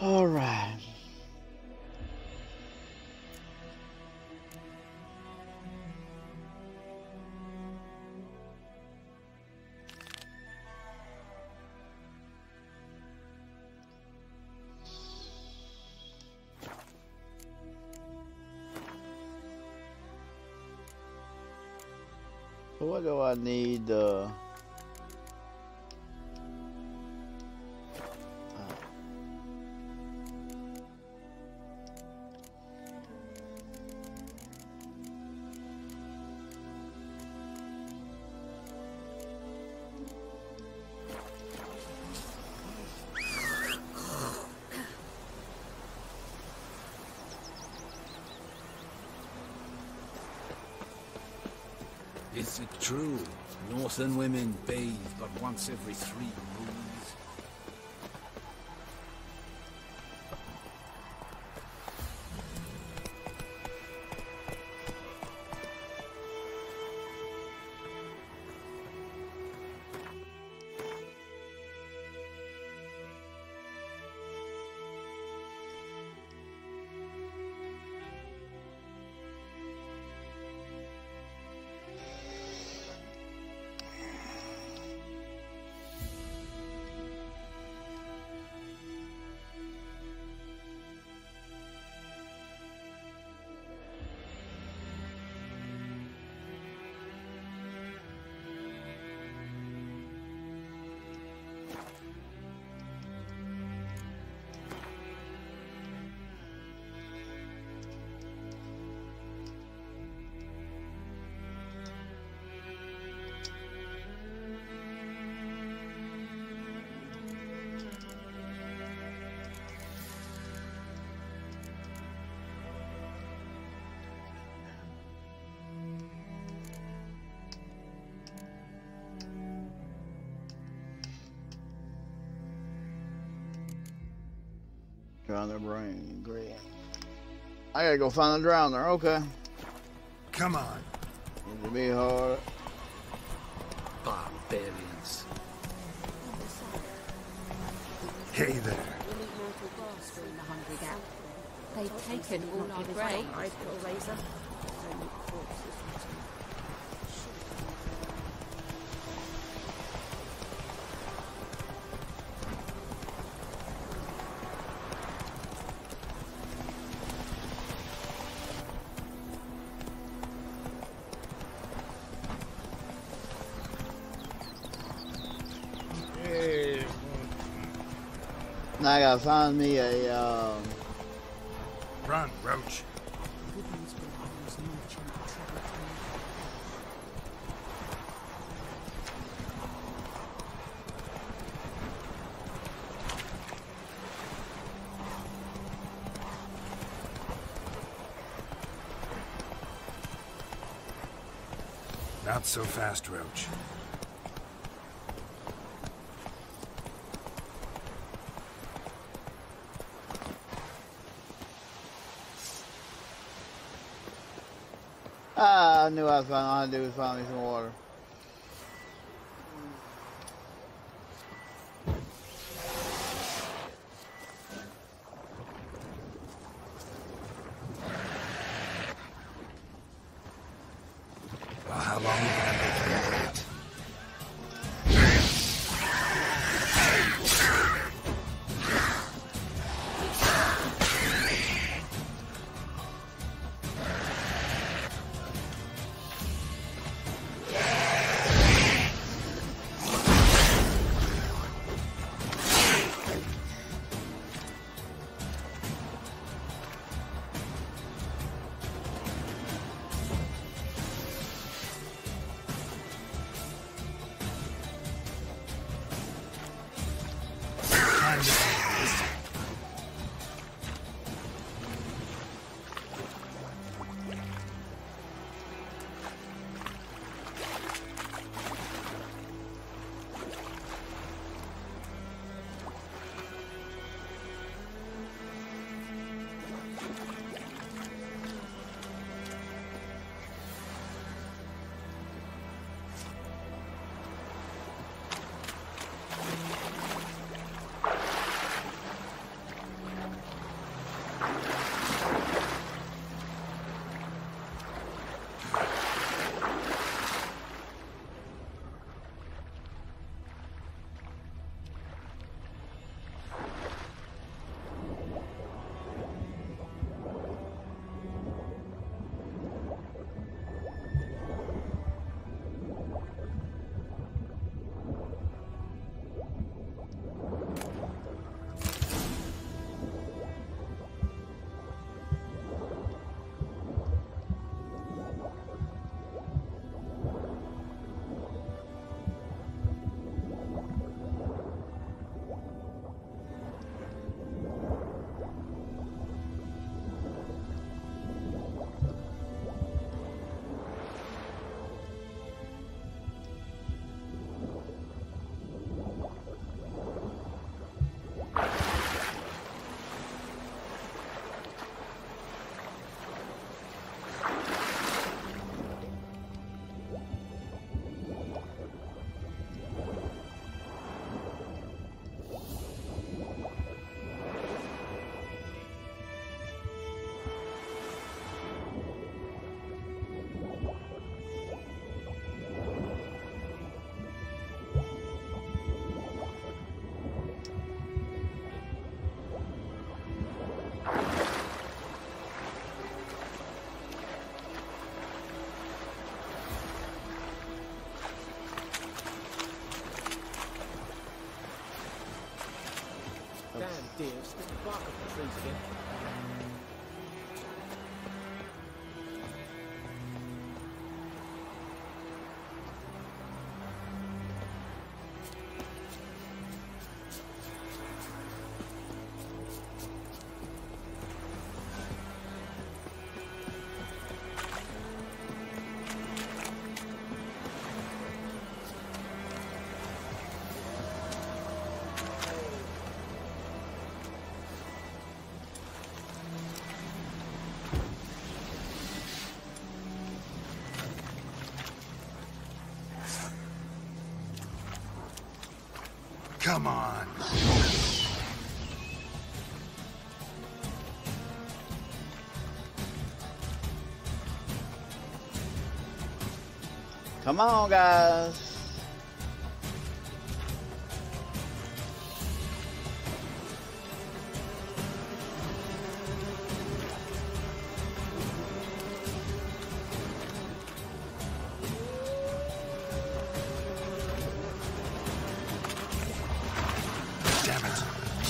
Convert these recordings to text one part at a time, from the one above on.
All right. So what do I need? Is it true? Northern women bathe but once every 3 moons. Drown their brain. Great. I gotta go find a drowner. Okay. Come on. Need to be hard. Barbarians. Hey there. They've taken all our grain. Now I gotta find me a Run, Roach. Not so fast, Roach. I knew I was all I had to do was find me some water. Well, how long are you gonna make me wait? idea of sticking bark up the trees again. Come on. Come on, guys. Damn it.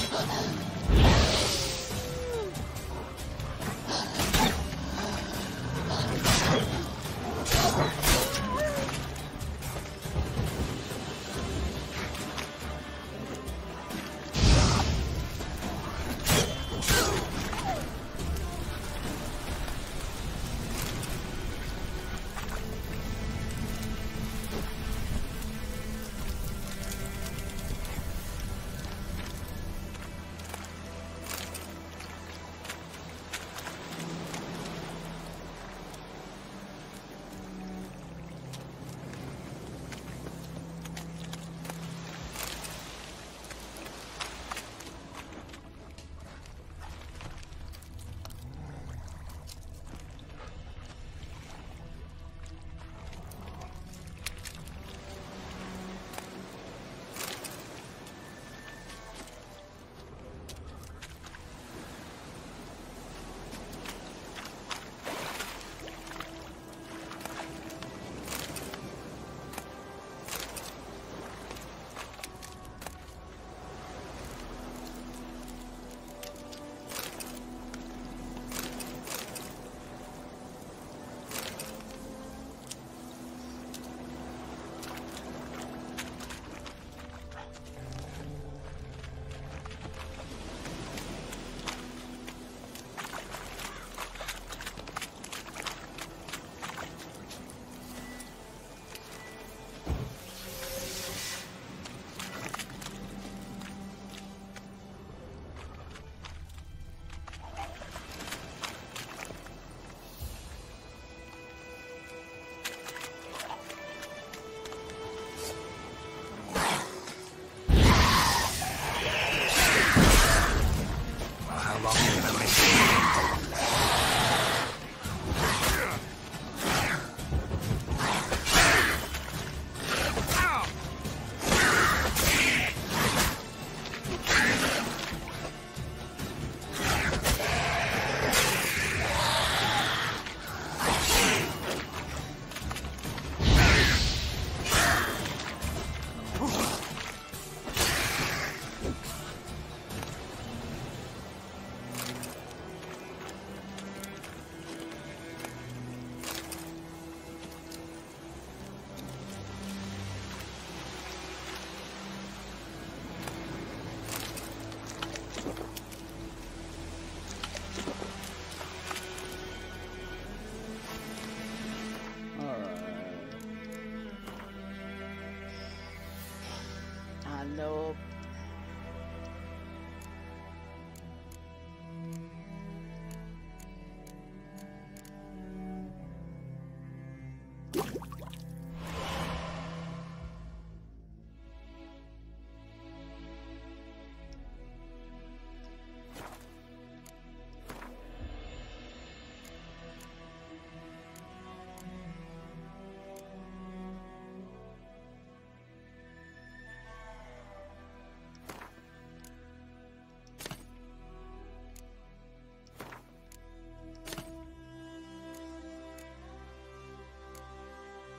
Nope.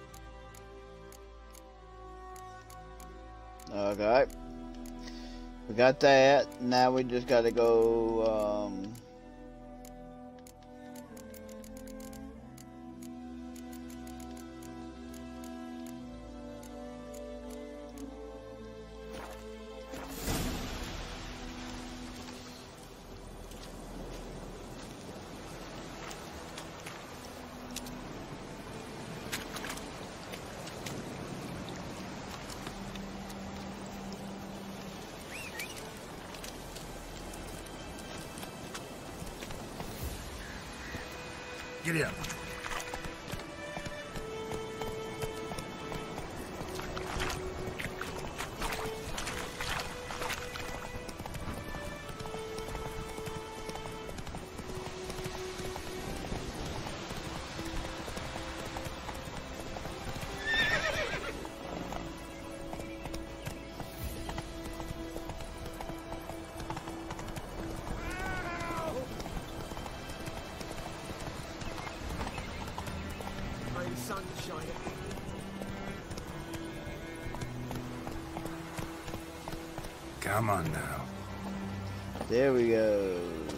Okay. We got that. Now we just got to go. Giddy up. Come on now. There we go.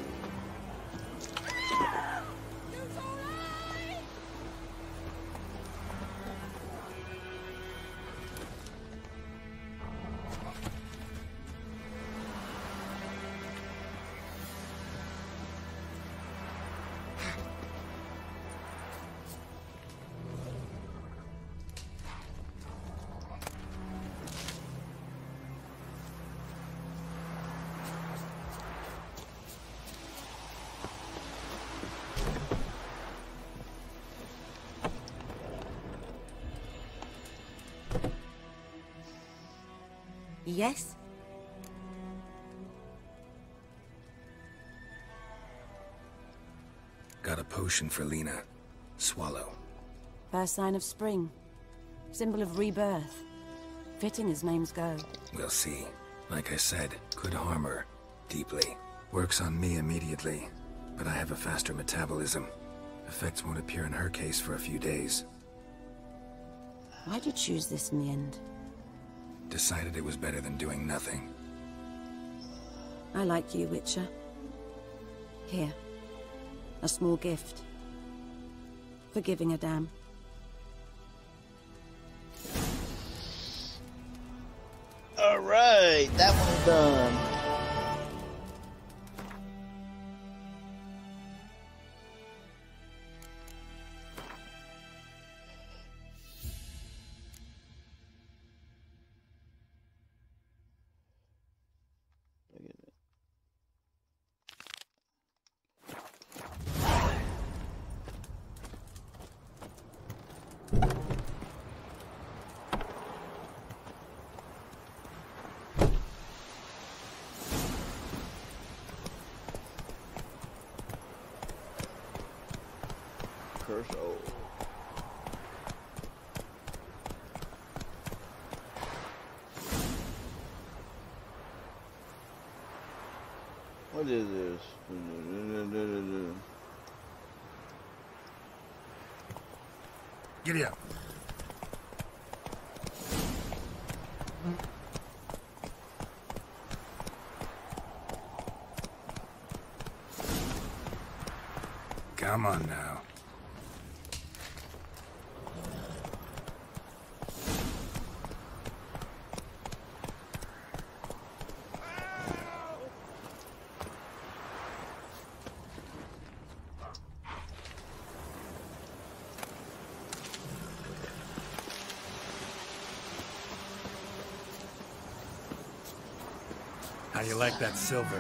Yes? Got a potion for Lena. Swallow. First sign of spring. Symbol of rebirth. Fitting as names go. We'll see. Like I said, could harm her. Deeply. Works on me immediately. But I have a faster metabolism. Effects won't appear in her case for a few days. Why'd you choose this in the end? Decided it was better than doing nothing. I like you, Witcher. Here. A small gift. For giving a damn. Alright, that one's done. Curse old. What is this? Giddy up. Come on now. How you like that silver?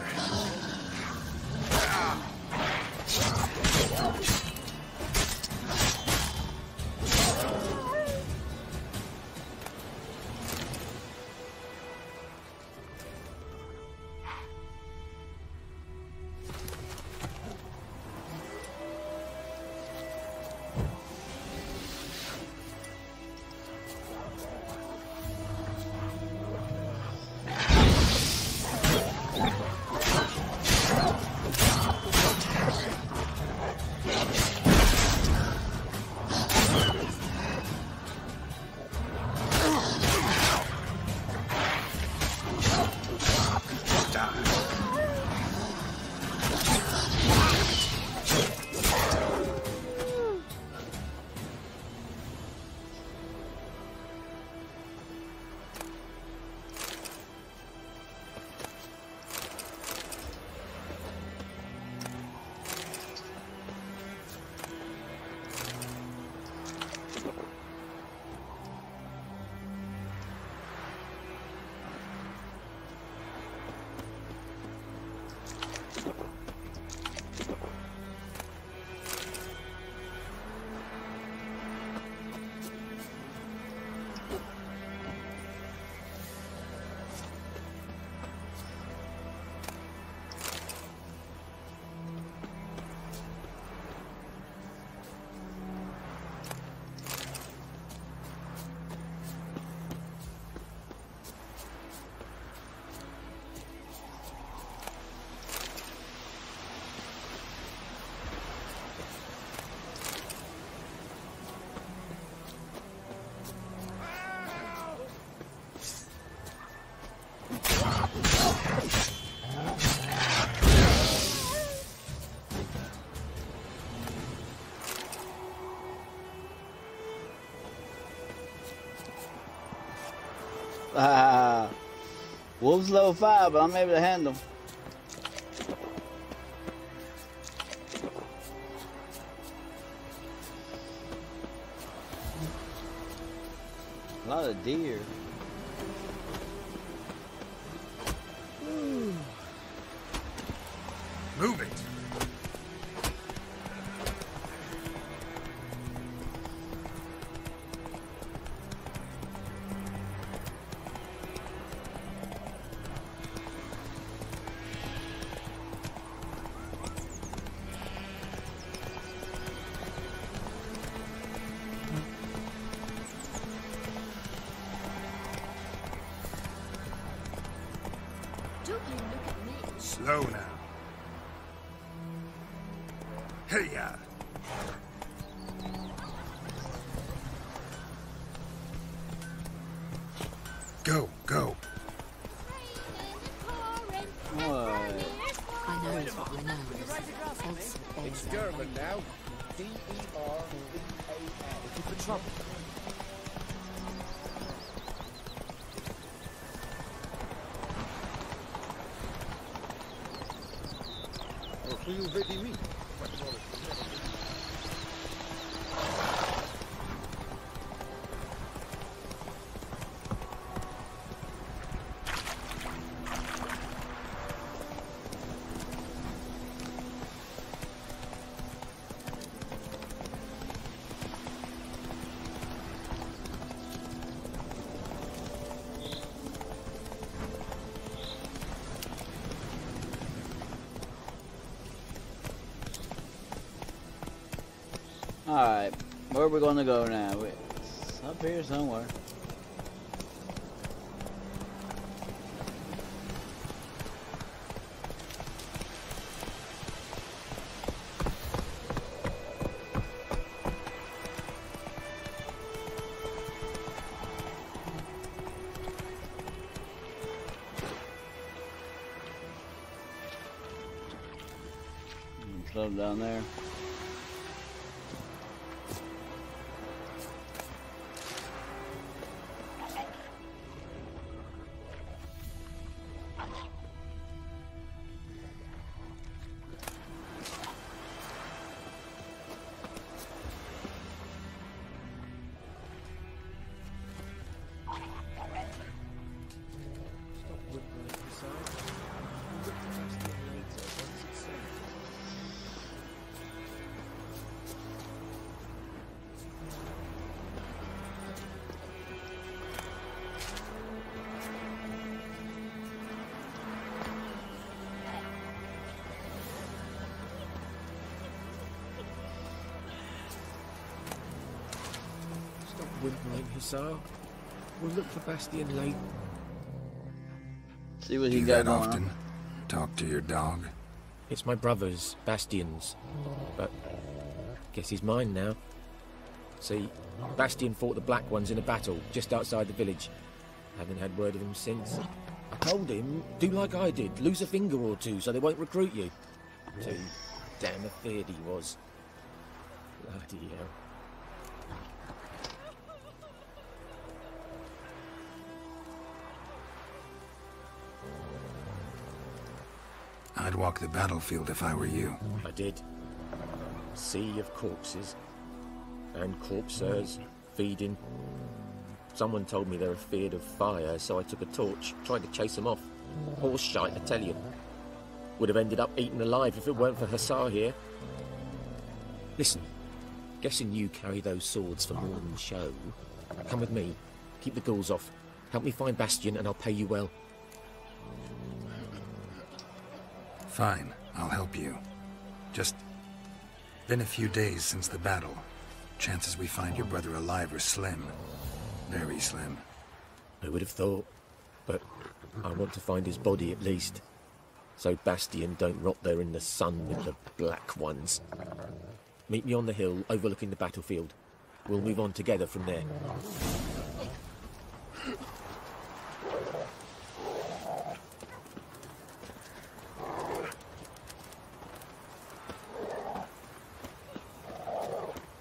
Wolf's level 5, but I'm able to handle him. A lot of deer. Move it. Slow now. Hey-ya! Go, go. I know it's what we're known as. It's German now. D-E-R-B-A-N. Looking for trouble. You ready me? Alright, where are we going to go now? It's up here somewhere. Something down there. Whimpering, Hussar. We'll look for Bastion later. See what he Do got that going often? on. Talk to your dog? It's my brother's, Bastion's. But guess he's mine now. See, Bastion fought the Black Ones in a battle just outside the village. Haven't had word of him since. I told him, do like I did, lose a finger or two so they won't recruit you. Too damn afeard he was. Bloody hell. I'd walk the battlefield if I were you. I did. Sea of corpses. And corpsers, feeding. Someone told me they were feared of fire, so I took a torch, tried to chase them off. Horse shite, I tell you. Would have ended up eaten alive if it weren't for Hussar here. Listen, guessing you carry those swords for more than show. Come with me. Keep the ghouls off. Help me find Bastion and I'll pay you well. Fine, I'll help you. Just been a few days since the battle. Chances we find your brother alive are slim. Very slim. I would have thought, but I want to find his body at least. So Bastion don't rot there in the sun with the Black Ones. Meet me on the hill overlooking the battlefield. We'll move on together from there.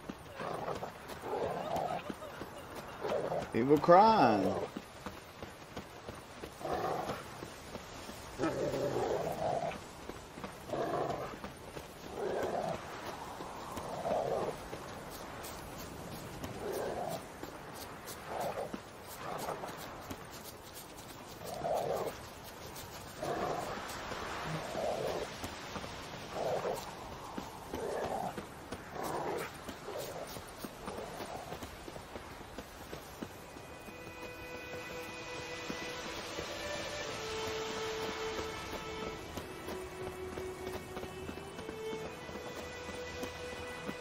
People crying.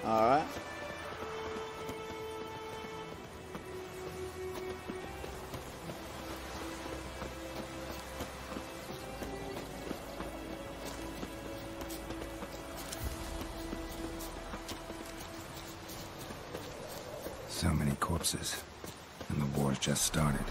Alright. So many corpses, and the war's just started.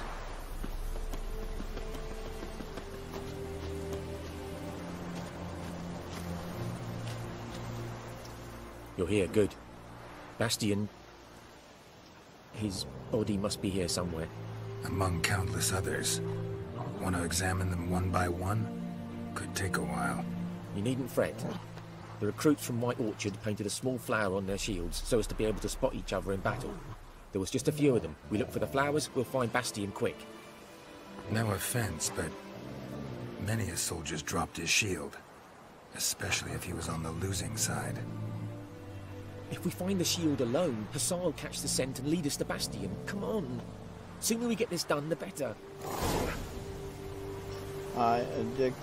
You're here, good. Bastion... his body must be here somewhere. Among countless others. Want to examine them one by one? Could take a while. You needn't fret. The recruits from White Orchard painted a small flower on their shields so as to be able to spot each other in battle. There was just a few of them. We look for the flowers, we'll find Bastion quick. No offense, but many a soldier's dropped his shield. Especially if he was on the losing side. If we find the shield alone, Hassan will catch the scent and lead us to Bastion. Come on. Sooner we get this done, the better. Alright, addict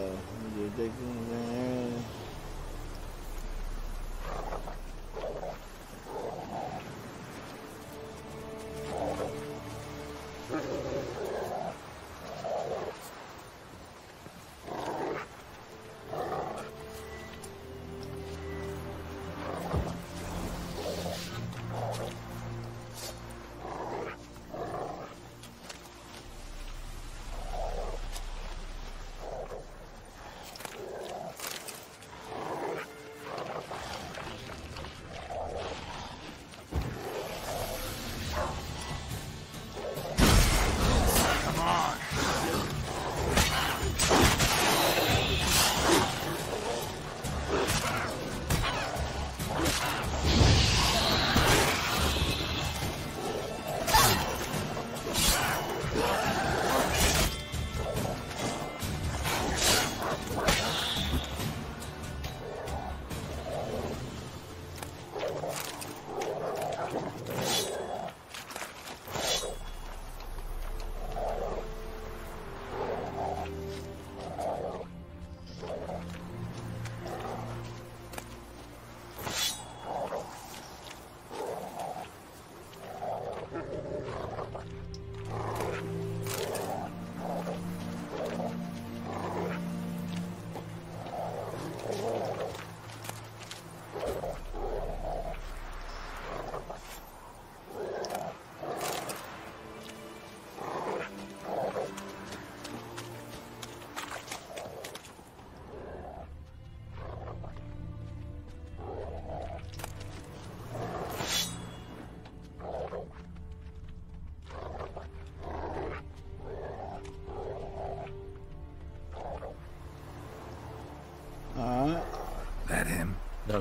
Alright. That him? No.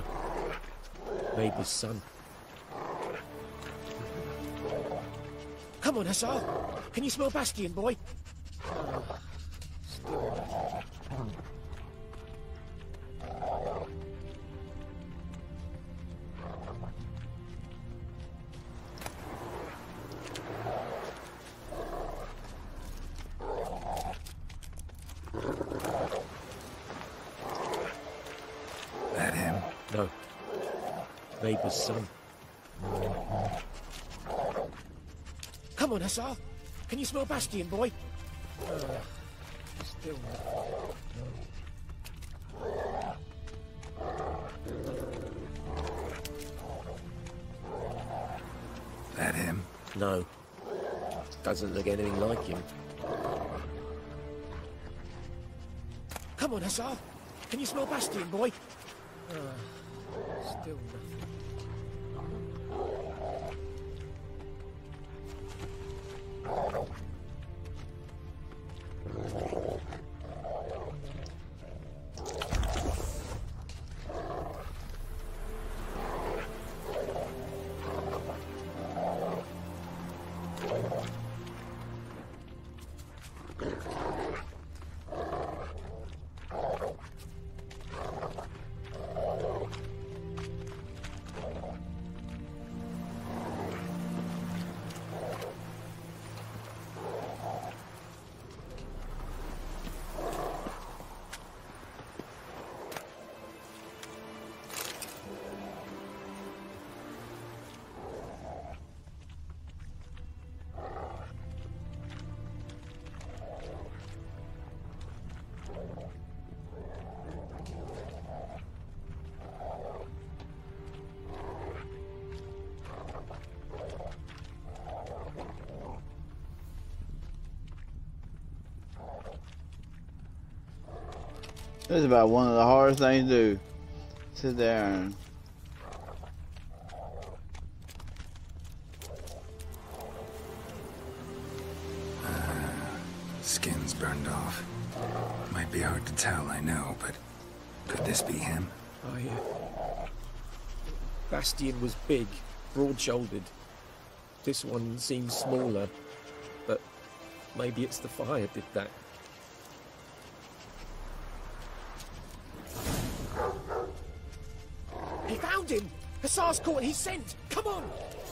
Neighbor's son. Come on, Hassan. Can you smell Bastion, boy? That him? No. Neighbor's son. Come on, Hassan. Can you smell Bastion, boy? Still. That him? No. Doesn't look anything like him. Come on, Hassan. Can you smell Bastion, boy? Still nothing. This is about one of the hardest things to do. Sit there and... Skin's burned off. Might be hard to tell, I know, but could this be him? Oh, yeah. Bastian was big, broad-shouldered. This one seems smaller, but maybe it's the fire did that. He found him! Hussar's caught his scent! Come on!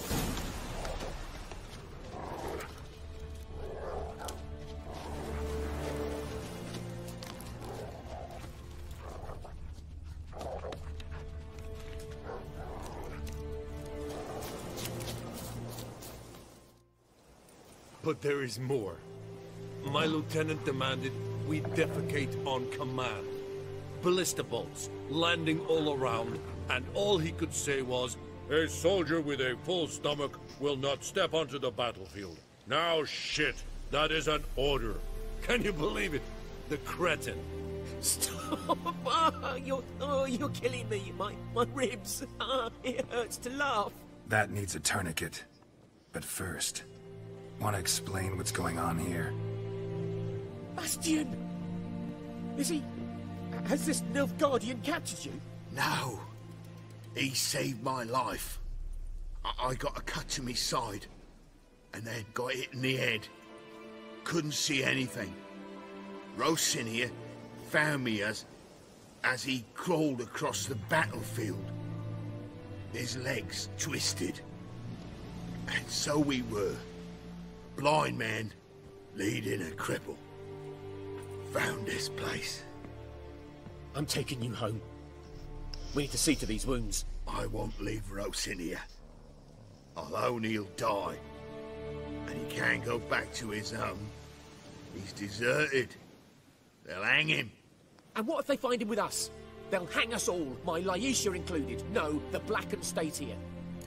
But there is more. My lieutenant demanded we defecate on command. Ballista bolts, landing all around, and all he could say was, "A soldier with a full stomach will not step onto the battlefield." Now shit, that is an order. Can you believe it? The cretin. Stop! You're killing me. My ribs. It hurts to laugh. That needs a tourniquet. But first, want to explain what's going on here? Bastian! Is he... Has this Nilfgaardian captured you? No. He saved my life. I got a cut to me side, and then got hit in the head. Couldn't see anything. Rosinia found me as he crawled across the battlefield. His legs twisted. And so we were. Blind man leading a cripple. Found this place. I'm taking you home. We need to see to these wounds. I won't leave Rosinia. Although he'll die. And he can't go back to his home. He's deserted. They'll hang him. And what if they find him with us? They'll hang us all, my Laetitia included. No, the Blackened stayed here.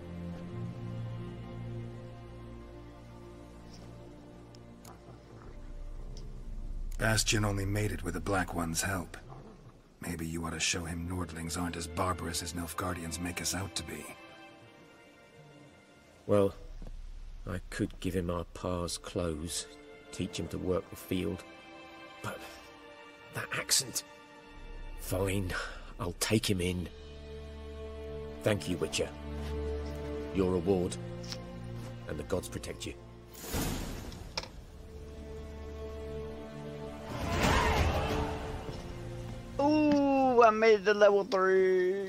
Bastian only made it with the Black One's help. Maybe you ought to show him Nordlings aren't as barbarous as Nilfgaardians make us out to be. Well, I could give him our pa's clothes, teach him to work the field. But that accent... Fine, I'll take him in. Thank you, Witcher. Your reward. And the gods protect you. Ooh, I made it to level 3.